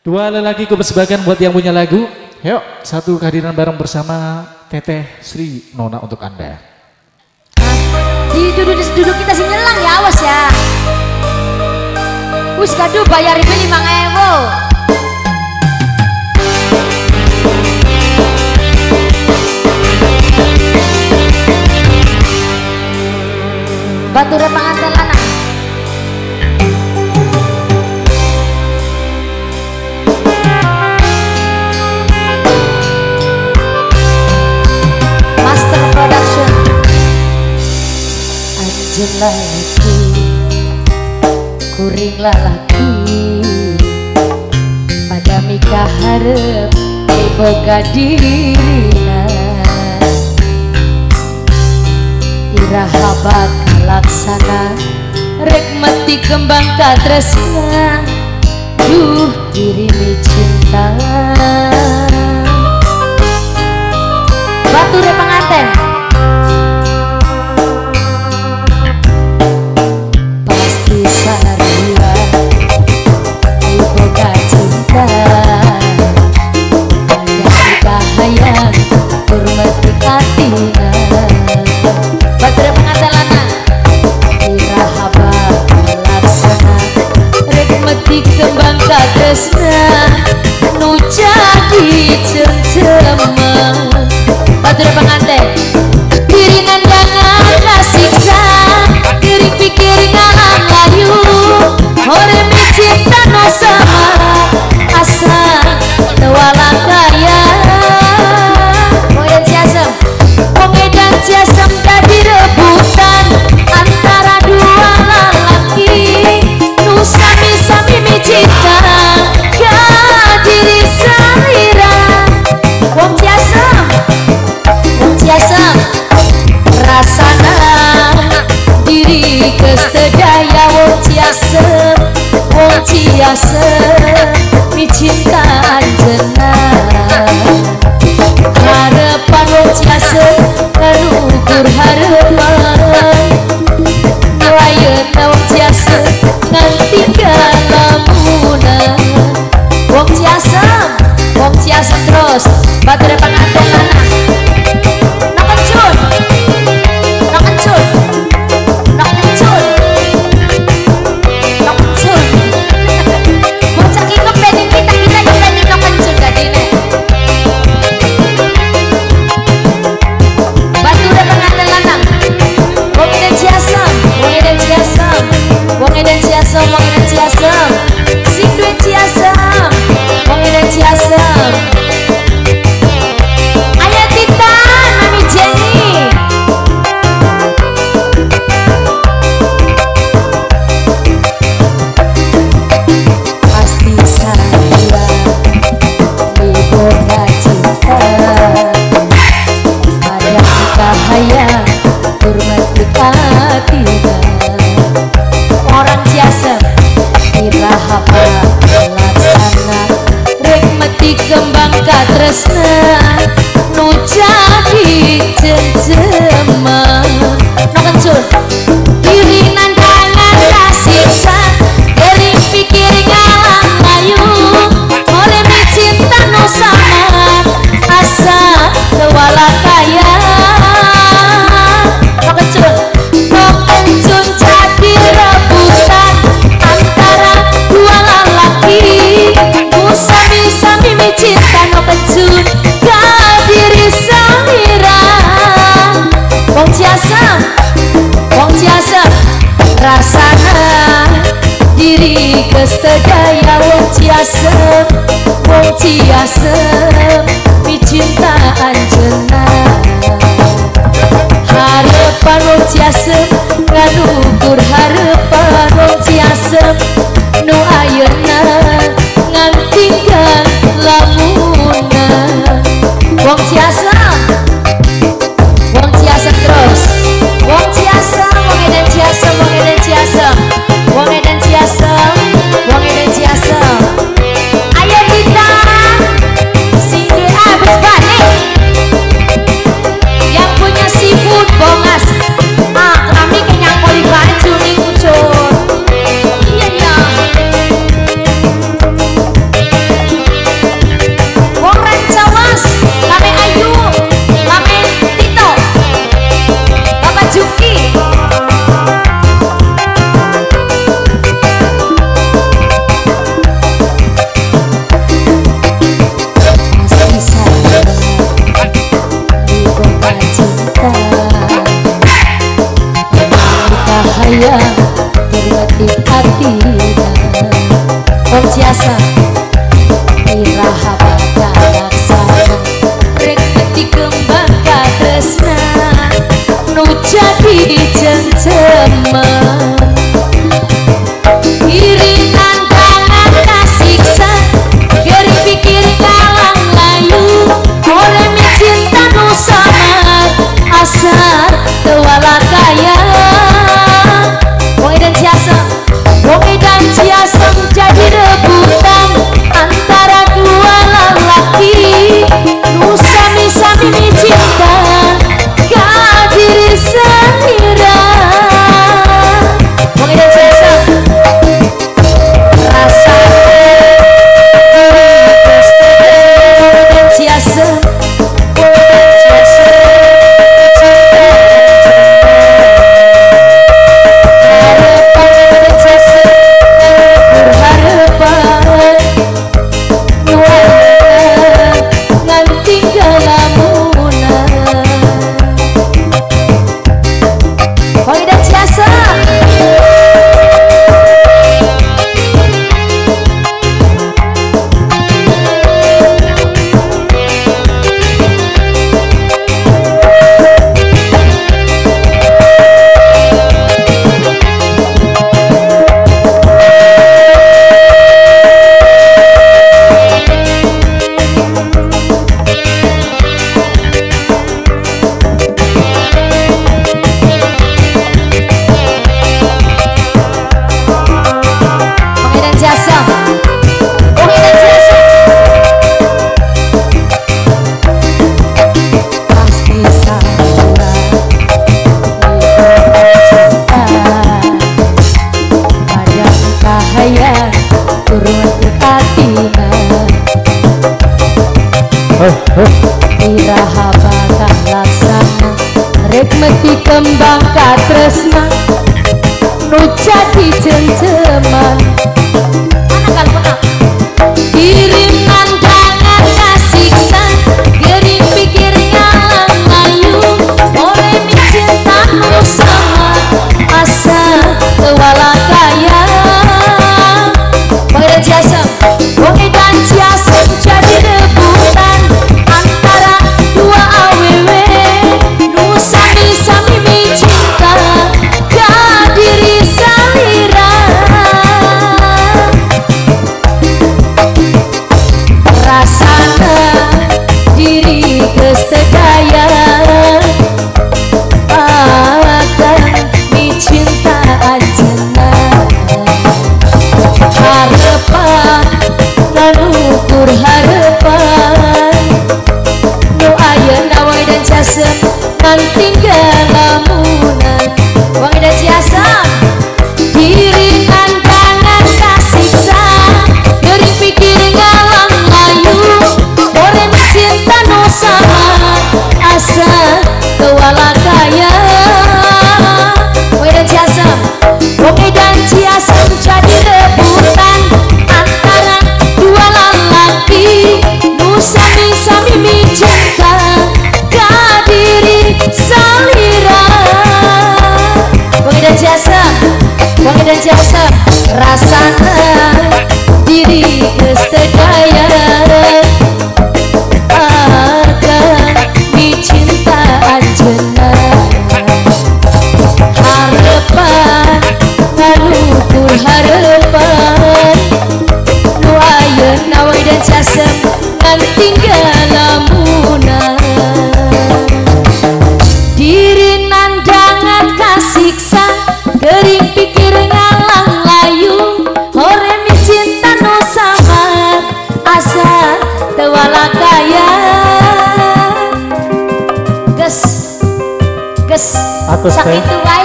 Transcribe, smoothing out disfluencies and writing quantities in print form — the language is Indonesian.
Dua lelaki kebersebagian buat yang punya lagu. Yuk, satu kehadiran bareng bersama Teteh Sri Nona untuk Anda. Duduk kita sih nyelang ya, awas ya. Wis gaduh bayar ini 5.000. Batu repangan lanang. Master Production. Anjen lagi, kuring lalaki, pada mikah harap boga dirina. Iraha bakal laksana rek mati kembang katresna, duh dirimu cinta. Batu re penganten. Pasti sarua boga cinta, ada kahayang hormati katina. Batu pengantin lanang iraha bakal laksana rek mati kembang katresna, nu jadi cem-ceman. Batu pengantin diri nandangan kasiksa, diri pikir ngalang layu, hore mi cinta no sama asa tewalang kaya. Wong ciasem, wong edan ciasem dadi rebutan antara dua lelaki, nu sami-sami mi cinta ka diri salira. Wong ciasem rasana diri kesedaya. Wong ciasem mi cinta anjena. Harapan wong ciasem ngalukur harapan, nuayeuna wong ciasem ngantinggal lamunan. Wong ciasem terus batu depan anten lanang. Tresna nu jadi cem-ceman. No kencur diri nandangan kasiksa, dari pikir ngalang layu, oleh mi cinta nu sama asa tewala kaya. No kencur jadi rebutan antara dua lelaki, nu sami-sami mi cinta. No kencur ka diri salira. Wong ciasem rasana diri kesedaya. Wong ciasem mi cinta anjena. Harapan wong ciasem ngalukur harapan. Wong ciasem nu ayeuna ngantinggal lamunan. Wong ciasem terus. Wong ciasem, wong edan ciasem, wong edan ciasem, wong edan ciasem, wong edan ciasem. Ayo kita nu jadi cengceman iri tantangan kasiksa geri pikir kalang layu oleh cinta nu samar asar tewala kaya wong dan jasa menjadi rebutan antara dua lelaki nu sami-sami cinta ka diri sendiri wong dan jasa rasa dan jasa iraha bakal laksana rek meti kembang katresna nu jadi cengceman anak kalpuna kirim nandangan kasiksa geri pikir ngalang layu oleh cinta nu sama asa tewala kaya pada jasa wong dan jasa jadi rebutan antara dua awewe nu sami-sami cinta ka diri salira rasana diri geus teu daya akan cinta anjeunna harapan nganukur harapan nu ayeuna wae dan jasa ngan tinggal lamunan wae dan jasa diri tantangan kasiksa dari pikir ngalang layu orang cinta nu sama asa tewala kaya wae dan jasa wae dan jasa jadi rebutan antara dua lelaki nu sami-sami cinta ka diri salira wong dan jasa rasana diri geus teu daya akan cinta anjeunna harapan nganukur harapan nu ayeuna wae dan jasa ngan tinggal lamunan diri nandangan kasiksa gering pikir ngalang layu hore mi cinta nu sama asa tewala kaya ges sak itu wae